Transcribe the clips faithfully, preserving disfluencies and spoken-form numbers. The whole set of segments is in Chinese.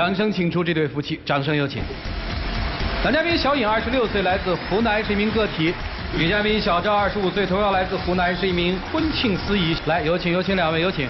掌声请出这对夫妻，掌声有请。男嘉宾小颖，二十六岁，来自湖南，是一名个体；女嘉宾小赵，二十五岁，同样来自湖南，是一名婚庆司仪。来，有请，有请两位，有请。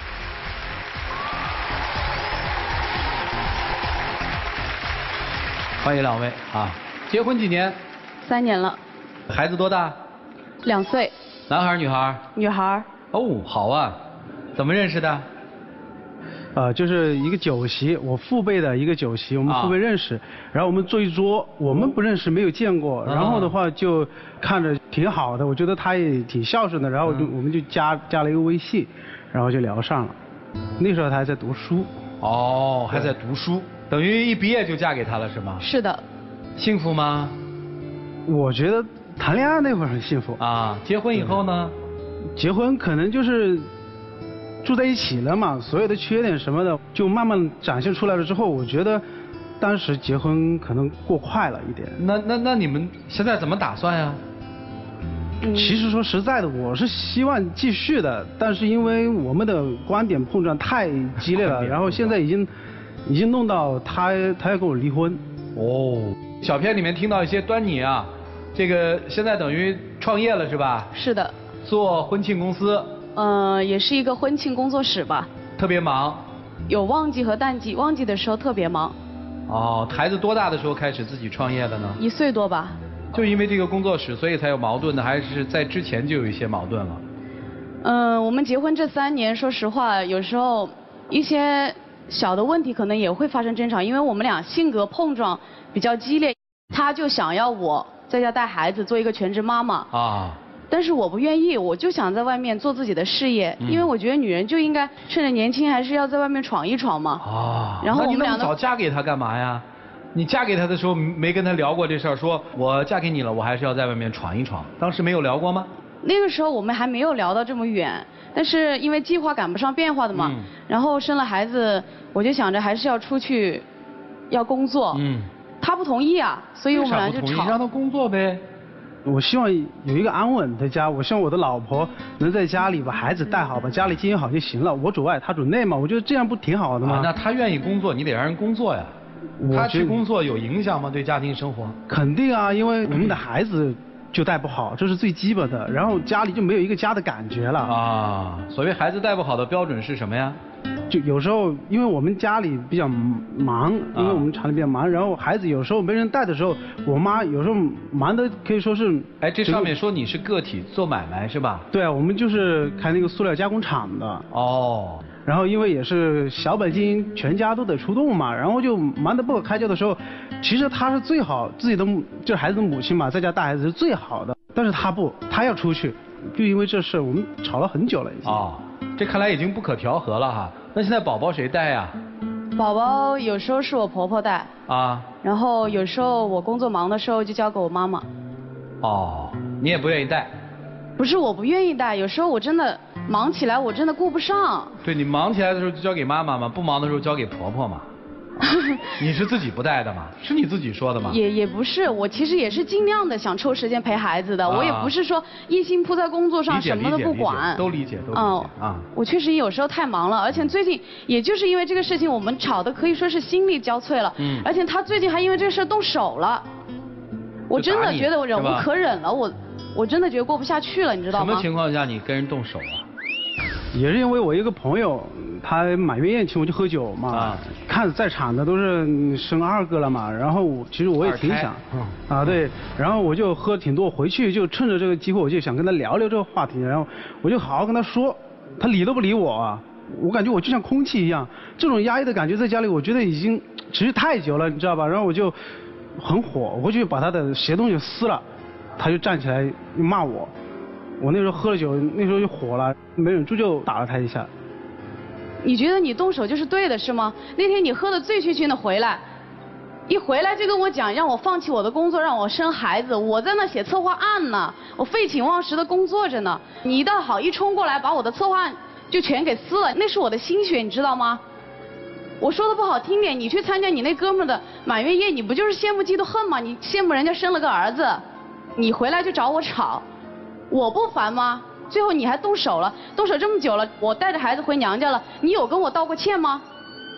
欢迎两位啊！结婚几年？ 三年了。 孩子多大？ 两岁。 男孩女孩？ 女孩。 哦，好啊。怎么认识的？ 呃，就是一个酒席，我父辈的一个酒席，我们父辈认识，啊、然后我们坐一桌，我们不认识，没有见过，啊、然后的话就看着挺好的，我觉得他也挺孝顺的，然后就、嗯、我们就加加了一个微信，然后就聊上了。那时候他还在读书。 哦，还在读书，等于一毕业就嫁给他了是吗？ 是的。幸福吗？ 我觉得谈恋爱那会儿很幸福。 啊，结婚以后呢？ 结婚可能就是。住在一起了嘛，所有的缺点什么的就慢慢展现出来了之后，我觉得当时结婚可能过快了一点。 那那那你们现在怎么打算呀？ 嗯、其实说实在的，我是希望继续的，但是因为我们的观点碰撞太激烈了，然后现在已经已经弄到他他要跟我离婚。 哦，小片里面听到一些端倪啊，这个现在等于创业了是吧？ 是的。 做婚庆公司。 呃，也是一个婚庆工作室吧。 特别忙。 有旺季和淡季，旺季的时候特别忙。 哦，孩子多大的时候开始自己创业的呢？ 一岁多吧。 就因为这个工作室，所以才有矛盾的，还是在之前就有一些矛盾了？ 嗯、呃，我们结婚这三年，说实话，有时候一些小的问题可能也会发生争吵，因为我们俩性格碰撞比较激烈，他就想要我在家带孩子，做一个全职妈妈。啊。但是我不愿意，我就想在外面做自己的事业，嗯、因为我觉得女人就应该趁着年轻，还是要在外面闯一闯嘛。啊， 然后我们俩那你那么早嫁给他干嘛呀？你嫁给他的时候没跟他聊过这事儿，说我嫁给你了，我还是要在外面闯一闯。当时没有聊过吗？ 那个时候我们还没有聊到这么远，但是因为计划赶不上变化的嘛，嗯、然后生了孩子，我就想着还是要出去，要工作。嗯。他不同意啊，所以我们俩就吵。 为啥不同意？让他工作呗。 我希望有一个安稳的家，我希望我的老婆能在家里把孩子带好，把家里经营好就行了。我主外，他主内嘛，我觉得这样不挺好的吗？ 啊、那他愿意工作，你得让人工作呀。他去工作有影响吗？对家庭生活？ 肯定啊，因为我们的孩子就带不好，这是最基本的。然后家里就没有一个家的感觉了。啊， 所谓孩子带不好的标准是什么呀？ 就有时候，因为我们家里比较忙，因为我们厂里比较忙，然后孩子有时候没人带的时候，我妈有时候忙的可以说是。 哎，这上面说你是个体做买卖是吧？ 对啊，我们就是开那个塑料加工厂的。哦。然后因为也是小本金，全家都得出动嘛，然后就忙得不可开交的时候，其实他是最好自己的母，就是孩子的母亲嘛，在家带孩子是最好的，但是他不，他要出去，就因为这事我们吵了很久了已经。 哦，这看来已经不可调和了哈。那现在宝宝谁带呀？ 宝宝有时候是我婆婆带。啊。然后有时候我工作忙的时候就交给我妈妈。 哦，你也不愿意带？ 不是我不愿意带，有时候我真的忙起来我真的顾不上。 对，你忙起来的时候就交给妈妈嘛，不忙的时候交给婆婆嘛。你是自己不带的吗？是你自己说的吗？ 也也不是，我其实也是尽量的想抽时间陪孩子的，啊、我也不是说一心扑在工作上什么都不管。 都理解，都理解。嗯啊，我确实有时候太忙了，而且最近也就是因为这个事情，我们吵得可以说是心力交瘁了。嗯。而且他最近还因为这个事动手了，我真的觉得我忍无可忍了，我我真的觉得过不下去了，你知道吗？ 什么情况下你跟人动手啊？ 也是因为我一个朋友，他满月宴请我去喝酒嘛，啊、看在场的都是生二个了嘛，然后我其实我也挺想，啊对，然后我就喝挺多，回去就趁着这个机会，我就想跟他聊聊这个话题，然后我就好好跟他说，他理都不理我啊，我感觉我就像空气一样，这种压抑的感觉在家里，我觉得已经持续太久了，你知道吧？然后我就很火，我就把他的鞋东西撕了，他就站起来骂我。我那时候喝了酒，那时候就火了，没忍住就打了他一下。 你觉得你动手就是对的是吗？那天你喝得醉醺醺的回来，一回来就跟我讲让我放弃我的工作，让我生孩子，我在那写策划案呢，我废寝忘食的工作着呢。你一倒好，一冲过来把我的策划案就全给撕了，那是我的心血，你知道吗？我说的不好听点，你去参加你那哥们的满月宴，你不就是羡慕嫉妒恨吗？你羡慕人家生了个儿子，你回来就找我吵。我不烦吗？最后你还动手了，动手这么久了，我带着孩子回娘家了，你有跟我道过歉吗？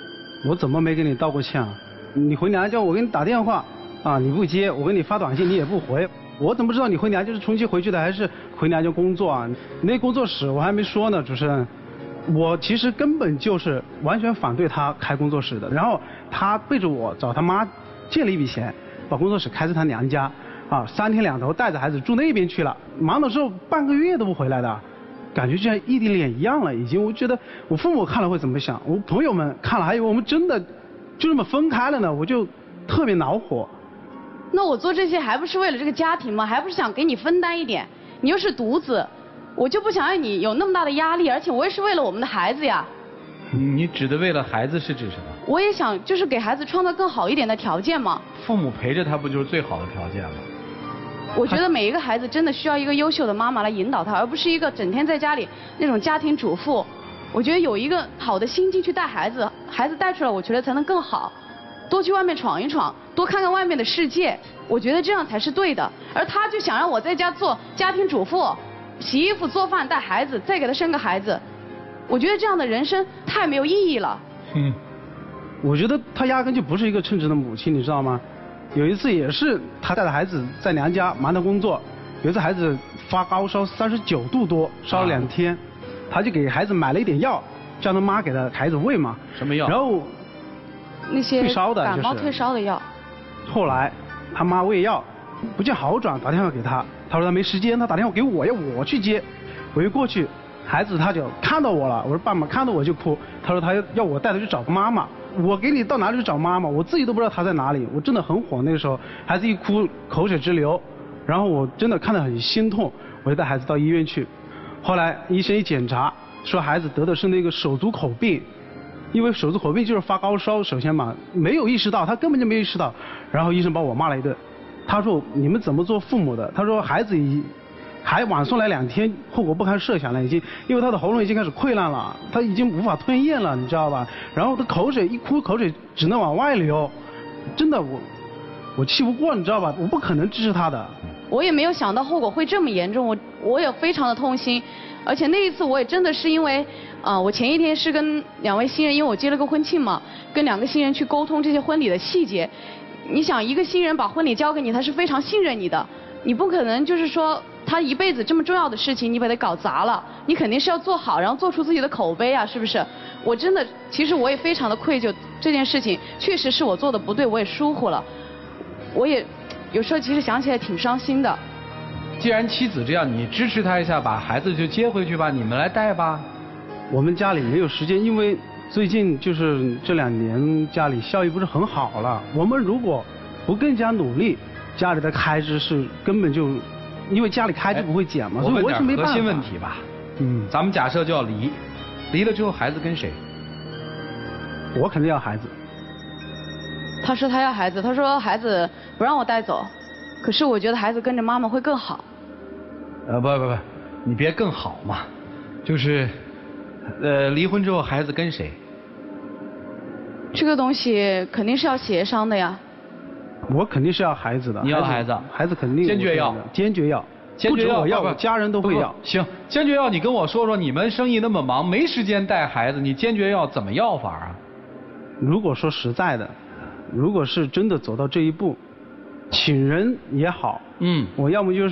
我怎么没给你道过歉啊？你回娘家我给你打电话啊，你不接，我给你发短信你也不回，我怎么知道你回娘家是重新回去的还是回娘家工作啊？那工作室我还没说呢，主持人，我其实根本就是完全反对他开工作室的，然后他背着我找他妈借了一笔钱，把工作室开在他娘家，啊，三天两头带着孩子住那边去了，忙的时候半个月都不回来的。感觉就像异地恋一样了，已经。我觉得我父母看了会怎么想？我朋友们看了还以为我们真的就这么分开了呢，我就特别恼火。 那我做这些还不是为了这个家庭吗？还不是想给你分担一点？你又是独子，我就不想让你有那么大的压力，而且我也是为了我们的孩子呀。 你指的为了孩子是指什么？ 我也想就是给孩子创造更好一点的条件嘛。 父母陪着他不就是最好的条件吗？ 我觉得每一个孩子真的需要一个优秀的妈妈来引导他，而不是一个整天在家里那种家庭主妇。我觉得有一个好的心境去带孩子，孩子带出来，我觉得才能更好。多去外面闯一闯，多看看外面的世界，我觉得这样才是对的。而他就想让我在家做家庭主妇，洗衣服、做饭、带孩子，再给他生个孩子，我觉得这样的人生太没有意义了。 嗯，我觉得他压根就不是一个称职的母亲，你知道吗？有一次也是他带着孩子在娘家忙着工作，有一次孩子发高烧三十九度多，烧了两天，他就给孩子买了一点药，叫他妈给他孩子喂嘛。 什么药？ 然后那些退烧的， 感冒退烧的药。 后来他妈喂药不见好转，打电话给他，他说他没时间，他打电话给我，要我去接。我一过去，孩子他就看到我了，我说爸妈看到我就哭，他说他要要我带他去找妈妈。我给你到哪里去找妈妈？我自己都不知道她在哪里，我真的很火。那个时候孩子一哭口水直流，然后我真的看得很心痛，我就带孩子到医院去。后来医生一检查，说孩子得的是那个手足口病，因为手足口病就是发高烧，首先嘛没有意识到，他根本就没有意识到。然后医生把我骂了一顿，他说你们怎么做父母的？他说孩子已还晚送来两天，后果不堪设想了，已经，因为他的喉咙已经开始溃烂了，他已经无法吞咽了，你知道吧？然后他口水一哭，口水只能往外流，真的我我气不过，你知道吧？我不可能支持他的。 我也没有想到后果会这么严重，我我也非常的痛心，而且那一次我也真的是因为，啊、呃，我前一天是跟两位新人，因为我接了个婚庆嘛，跟两个新人去沟通这些婚礼的细节。你想，一个新人把婚礼交给你，他是非常信任你的，你不可能就是说。他一辈子这么重要的事情，你把它搞砸了，你肯定是要做好，然后做出自己的口碑啊，是不是？我真的，其实我也非常的愧疚，这件事情确实是我做的不对，我也疏忽了，我也有时候其实想起来挺伤心的。 既然妻子这样，你支持他一下，把孩子就接回去吧，你们来带吧。 我们家里没有时间，因为最近就是这两年家里效益不是很好了，我们如果不更加努力，家里的开支是根本就。因为家里开支不会减嘛，所以我是没办法。 核心问题吧，嗯，咱们假设就要离，离了之后孩子跟谁？ 我肯定要孩子。 他说他要孩子，他说孩子不让我带走，可是我觉得孩子跟着妈妈会更好。 呃，不不不，你别更好嘛，就是，呃，离婚之后孩子跟谁？ 这个东西肯定是要协商的呀。 我肯定是要孩子的。 你要孩子？ 孩子肯定坚决要， 坚决要， 坚决要， 我要，我家人都会要。 行，坚决要，你跟我说说，你们生意那么忙，没时间带孩子，你坚决要怎么要法啊？ 如果说实在的，如果是真的走到这一步，请人也好，嗯，我要么就是，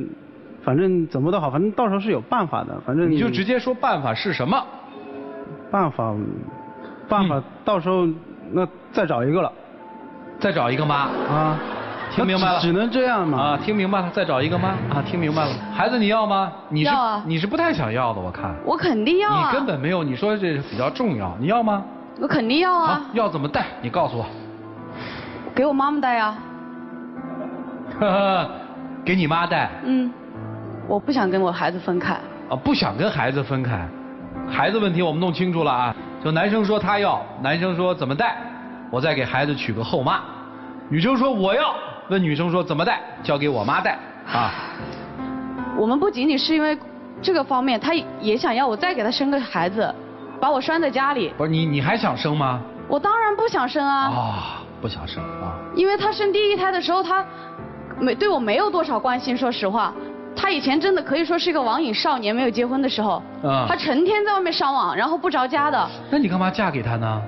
反正怎么都好，反正到时候是有办法的，反正你就直接说办法是什么？ 办法，办法，到时候那再找一个了。 再找一个妈啊，听明白了， 只能这样嘛啊，听明白了，再找一个妈啊，听明白了。孩子你要吗？你是要啊， 你是不太想要的，我看。 我肯定要啊。 你根本没有，你说这比较重要，你要吗？ 我肯定要啊。 要怎么带？你告诉我。 给我妈妈带啊。 呵呵，给你妈带。 嗯，我不想跟我孩子分开。 啊，不想跟孩子分开，孩子问题我们弄清楚了啊。就男生说他要，男生说怎么带。我再给孩子娶个后妈，女生说我要，问女生说怎么带，交给我妈带啊。 我们不仅仅是因为这个方面，他也想要我再给他生个孩子，把我拴在家里。 不是你，你还想生吗？ 我当然不想生啊。 啊、哦，不想生啊。 因为他生第一胎的时候，他没对我没有多少关心，说实话。他以前真的可以说是一个网瘾少年，没有结婚的时候，啊、他成天在外面上网，然后不着家的。 那你干嘛嫁给他呢？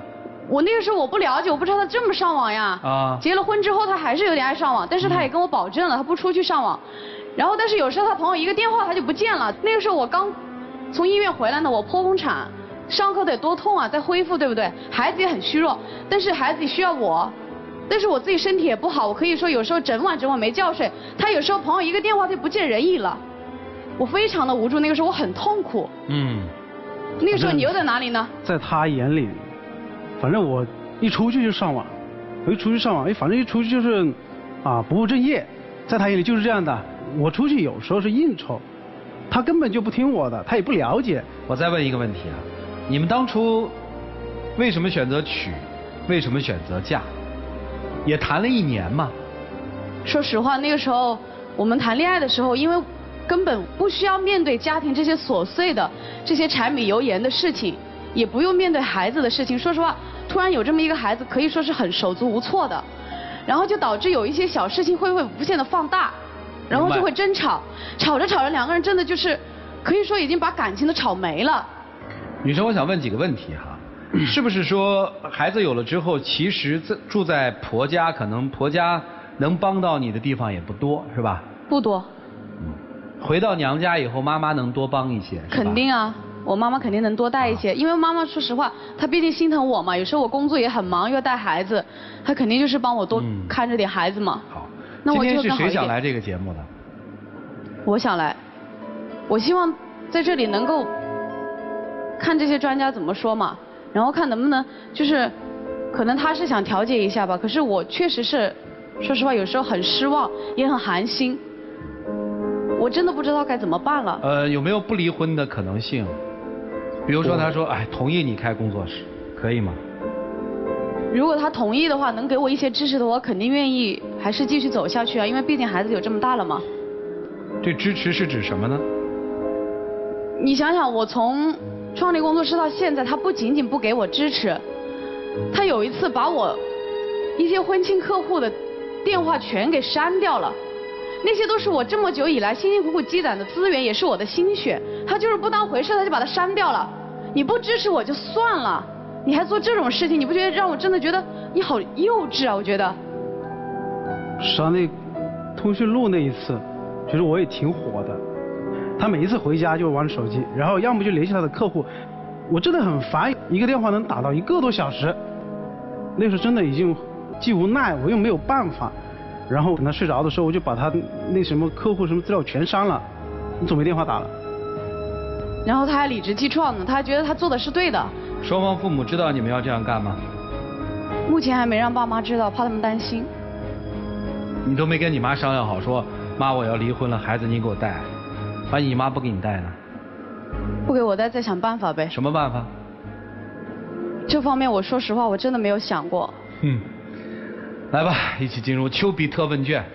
我那个时候我不了解，我不知道他这么上网呀。啊。结了婚之后他还是有点爱上网，但是他也跟我保证了，他不出去上网。然后但是有时候他朋友一个电话他就不见了。那个时候我刚从医院回来呢，我剖宫产，伤口得多痛啊，在恢复，对不对？孩子也很虚弱，但是孩子也需要我。但是我自己身体也不好，我可以说有时候整晚整晚没觉睡。他有时候朋友一个电话他就不见人影了，我非常的无助。那个时候我很痛苦。嗯。那个时候你又在哪里呢？ 在他眼里，反正我一出去就上网，我一出去上网，哎，反正一出去就是啊不务正业，在他眼里就是这样的。我出去有时候是应酬，他根本就不听我的，他也不了解。 我再问一个问题啊，你们当初为什么选择娶？为什么选择嫁？也谈了一年嘛。 说实话，那个时候我们谈恋爱的时候，因为根本不需要面对家庭这些琐碎的、这些柴米油盐的事情，也不用面对孩子的事情。说实话，突然有这么一个孩子，可以说是很手足无措的，然后就导致有一些小事情会会无限的放大，然后就会争吵，吵着吵着两个人真的就是可以说已经把感情都吵没了。 女生，我想问几个问题哈。是不是说孩子有了之后，其实在住在婆家，可能婆家能帮到你的地方也不多，是吧？ 不多。 嗯。回到娘家以后，妈妈能多帮一些，是吧？ 肯定啊，我妈妈肯定能多带一些，啊、因为妈妈说实话，她毕竟心疼我嘛。有时候我工作也很忙，又要带孩子，她肯定就是帮我多看着点孩子嘛。 嗯、好。 那我就今天是谁想来这个节目的？ 我想来，我希望在这里能够看这些专家怎么说嘛。然后看能不能就是，可能他是想调节一下吧，可是我确实是，说实话有时候很失望，也很寒心，我真的不知道该怎么办了。 呃，有没有不离婚的可能性？比如说他说，哎，同意你开工作室，可以吗？ 如果他同意的话，能给我一些支持的话，我肯定愿意，还是继续走下去啊，因为毕竟孩子有这么大了嘛。 这支持是指什么呢？ 你想想，我从创立工作室到现在，他不仅仅不给我支持，他有一次把我一些婚庆客户的电话全给删掉了，那些都是我这么久以来辛辛苦苦积攒的资源，也是我的心血，他就是不当回事，他就把它删掉了。你不支持我就算了，你还做这种事情，你不觉得让我真的觉得你好幼稚啊？我觉得。 删那通讯录那一次，其实我也挺火的。他每一次回家就玩手机，然后要么就联系他的客户，我真的很烦，一个电话能打到一个多小时。那时候真的已经既无奈，我又没有办法。然后等他睡着的时候，我就把他那什么客户什么资料全删了，你总没电话打了。 然后他还理直气壮的，他还觉得他做的是对的。 双方父母知道你们要这样干吗？ 目前还没让爸妈知道，怕他们担心。 你都没跟你妈商量好，说妈我要离婚了，孩子你给我带。万一你妈不给你带呢？ 不给我带，再想办法呗。 什么办法？ 这方面我说实话，我真的没有想过。 嗯，来吧，一起进入丘比特问卷。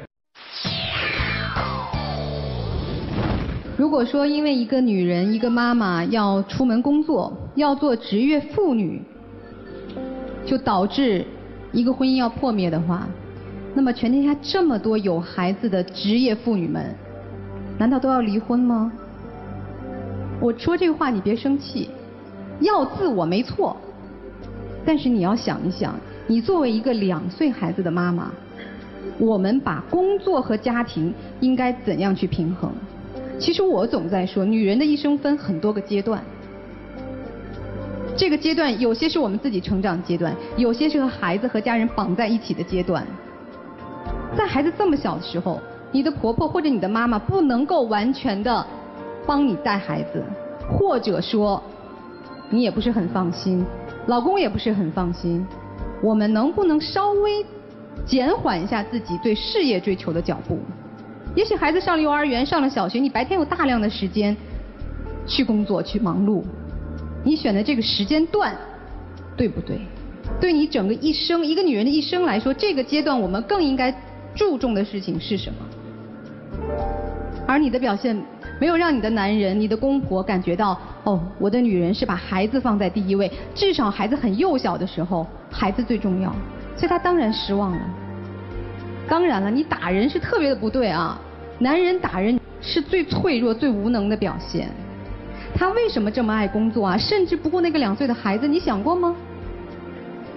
如果说因为一个女人、一个妈妈要出门工作，要做职业妇女，就导致一个婚姻要破灭的话，那么全天下这么多有孩子的职业妇女们，难道都要离婚吗？我说这个话你别生气，要自我没错，但是你要想一想，你作为一个两岁孩子的妈妈，我们把工作和家庭应该怎样去平衡？其实我总在说，女人的一生分很多个阶段，这个阶段有些是我们自己成长阶段，有些是和孩子和家人绑在一起的阶段。在孩子这么小的时候，你的婆婆或者你的妈妈不能够完全的帮你带孩子，或者说你也不是很放心，老公也不是很放心，我们能不能稍微减缓一下自己对事业追求的脚步？也许孩子上了幼儿园，上了小学，你白天有大量的时间去工作去忙碌，你选的这个时间段对不对？对你整个一生，一个女人的一生来说，这个阶段我们更应该注重的事情是什么？而你的表现没有让你的男人、你的公婆感觉到，哦，我的女人是把孩子放在第一位，至少孩子很幼小的时候，孩子最重要，所以他当然失望了。当然了，你打人是特别的不对啊，男人打人是最脆弱、最无能的表现。他为什么这么爱工作啊？甚至不顾那个两岁的孩子，你想过吗？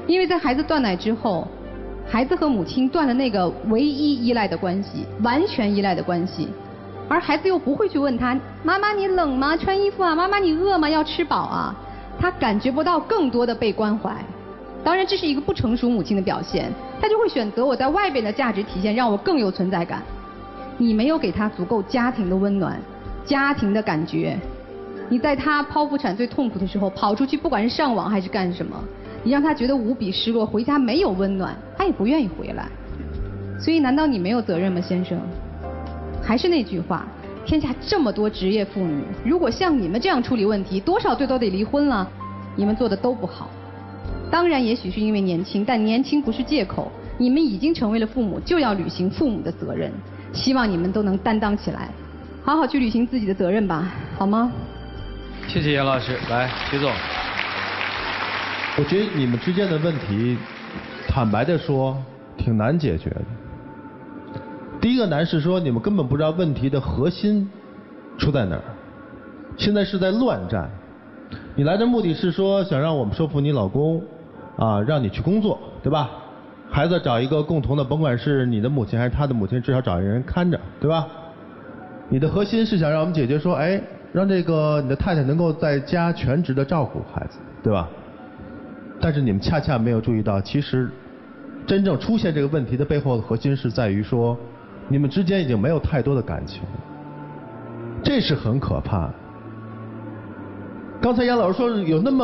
因为在孩子断奶之后，孩子和母亲断了那个唯一依赖的关系，完全依赖的关系，而孩子又不会去问他，妈妈你冷吗？穿衣服啊？妈妈你饿吗？要吃饱啊？他感觉不到更多的被关怀。当然这是一个不成熟母亲的表现，他就会选择我在外边的价值体现让我更有存在感。你没有给他足够家庭的温暖，家庭的感觉。你在他剖腹产最痛苦的时候跑出去，不管是上网还是干什么，你让他觉得无比失落，回家没有温暖，他也不愿意回来。所以难道你没有责任吗，先生？还是那句话，天下这么多职业妇女，如果像你们这样处理问题，多少对都得离婚了。你们做的都不好。当然也许是因为年轻，但年轻不是借口。你们已经成为了父母，就要履行父母的责任。希望你们都能担当起来，好好去履行自己的责任吧，好吗？ 谢谢杨老师。来，徐总。 我觉得你们之间的问题，坦白的说，挺难解决的。第一个难是说，你们根本不知道问题的核心出在哪儿。现在是在乱战。你来的目的是说想让我们说服你老公，啊，让你去工作，对吧？孩子找一个共同的，甭管是你的母亲还是他的母亲，至少找一个人看着，对吧？你的核心是想让我们解决说，哎，让这个你的太太能够在家全职的照顾孩子，对吧？但是你们恰恰没有注意到，其实真正出现这个问题的背后的核心是在于说，你们之间已经没有太多的感情了，这是很可怕的。刚才杨老师说有那么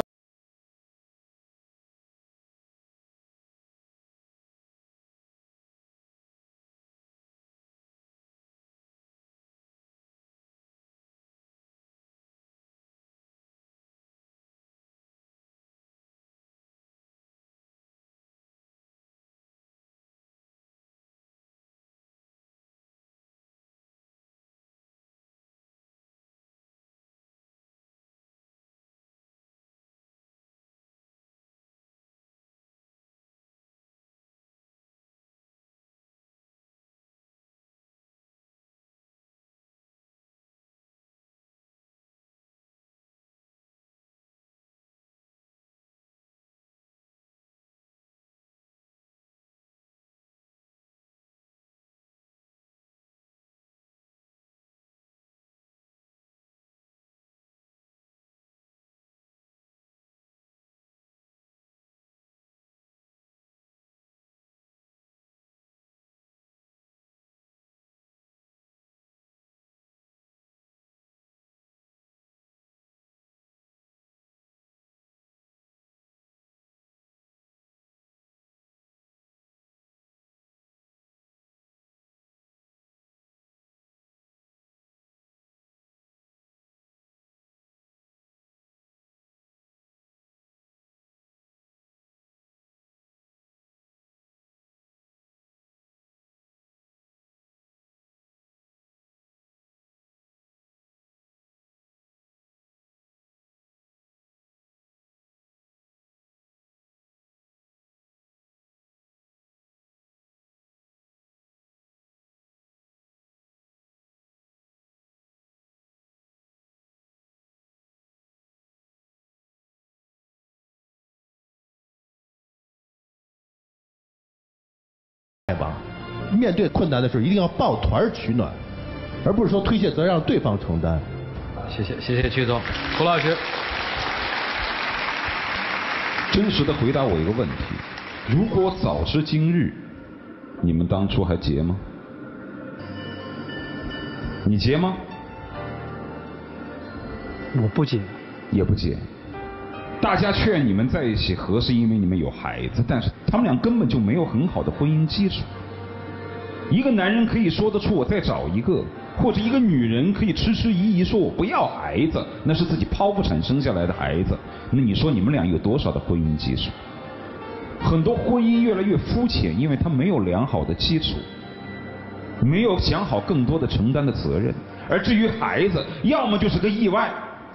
吧，面对困难的时候一定要抱团取暖，而不是说推卸责任让对方承担。 谢谢谢谢曲总。胡老师， 真实的回答我一个问题：如果早知今日，你们当初还结吗？你结吗？ 我不结。 也不结。大家劝你们在一起合适，因为你们有孩子，但是他们俩根本就没有很好的婚姻基础。一个男人可以说得出我再找一个，或者一个女人可以迟迟疑疑说我不要孩子，那是自己剖腹产生下来的孩子。那你说你们俩有多少的婚姻基础？很多婚姻越来越肤浅，因为他没有良好的基础，没有想好更多的承担的责任。而至于孩子，要么就是个意外，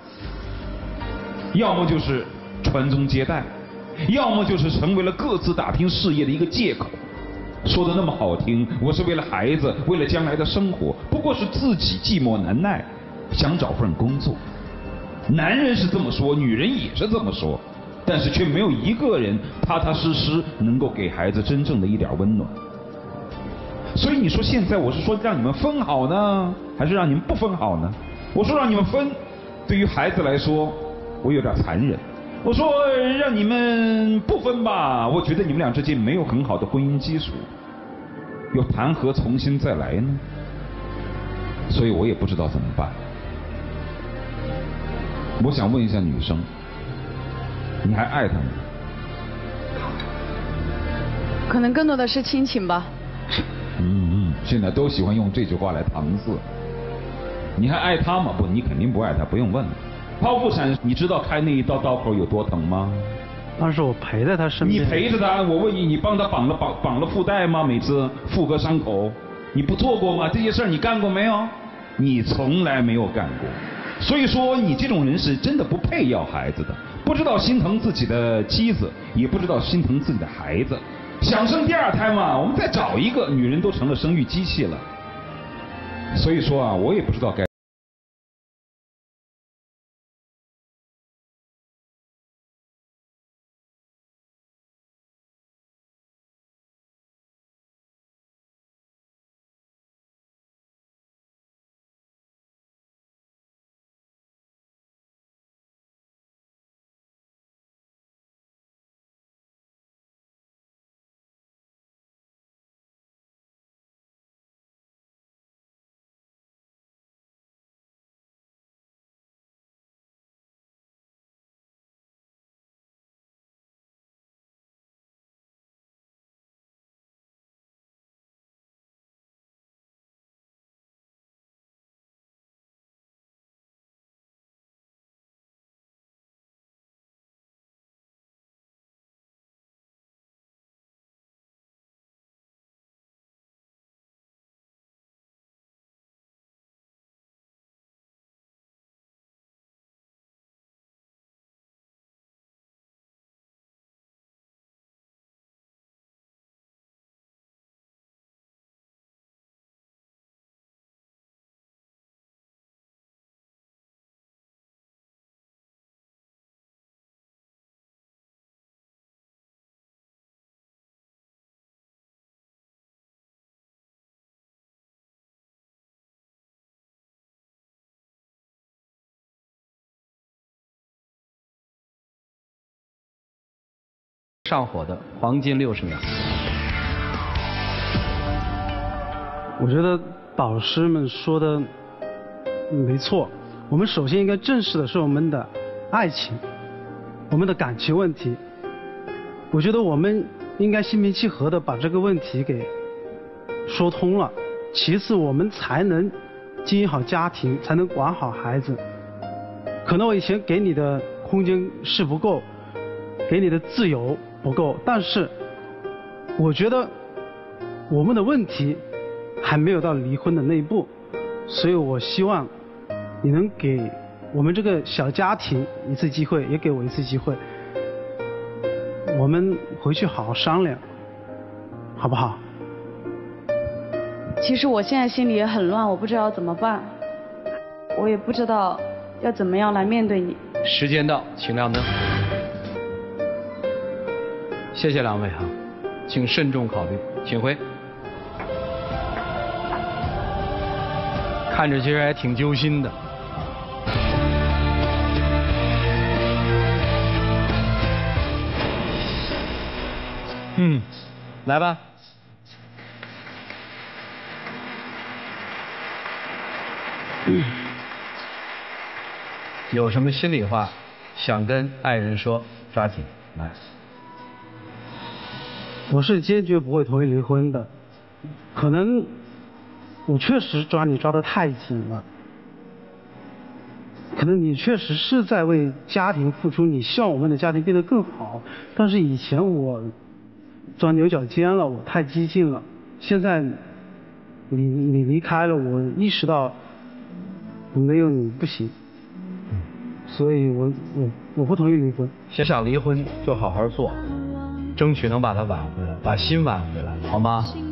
要么就是传宗接代，要么就是成为了各自打拼事业的一个借口。说的那么好听，我是为了孩子，为了将来的生活，不过是自己寂寞难耐，想找份工作。男人是这么说，女人也是这么说，但但是却没有一个人踏踏实实能够给孩子真正的一点温暖。所以你说现在我是说让你们分好呢，还是让你们不分好呢？我说让你们分，对于孩子来说我有点残忍。我说让你们不分吧，我觉得你们俩之间没有很好的婚姻基础，又谈何重新再来呢？所以我也不知道怎么办。我想问一下女生，你还爱他吗？ 可能更多的是亲情吧。 嗯嗯，现在都喜欢用这句话来搪塞。你还爱他吗？不，你肯定不爱他，不用问了。剖腹产，你知道开那一道刀口有多疼吗？ 当时我陪在他身边。 你陪着他，我问你，你帮他绑了绑绑了腹带吗？每次妇科伤口，你不做过吗？这些事儿你干过没有？你从来没有干过。所以说，你这种人是真的不配要孩子的，不知道心疼自己的妻子，也不知道心疼自己的孩子。想生第二胎嘛，我们再找一个。女人都成了生育机器了。所以说啊，我也不知道该。 上火的黄金六十秒。 我觉得导师们说的没错，我们首先应该正视的是我们的爱情，我们的感情问题。我觉得我们应该心平气和的把这个问题给说通了，其次我们才能经营好家庭，才能管好孩子。可能我以前给你的空间是不够，给你的自由不够，但是我觉得我们的问题还没有到离婚的那一步，所以我希望你能给我们这个小家庭一次机会，也给我一次机会，我们回去好好商量，好不好？ 其实我现在心里也很乱，我不知道怎么办，我也不知道要怎么样来面对你。 时间到，请亮灯。谢谢两位哈，请慎重考虑，请回。看着其实还挺揪心的。嗯，来吧。嗯，有什么心里话想跟爱人说，抓紧来。 我是坚决不会同意离婚的，可能我确实抓你抓得太紧了，可能你确实是在为家庭付出，你希望我们的家庭变得更好，但是以前我钻牛角尖了，我太激进了，现在你你离开了，我意识到没有你不行，所以我我我不同意离婚。 想离婚就好好做，争取能把它挽回来，把心挽回来，好吗？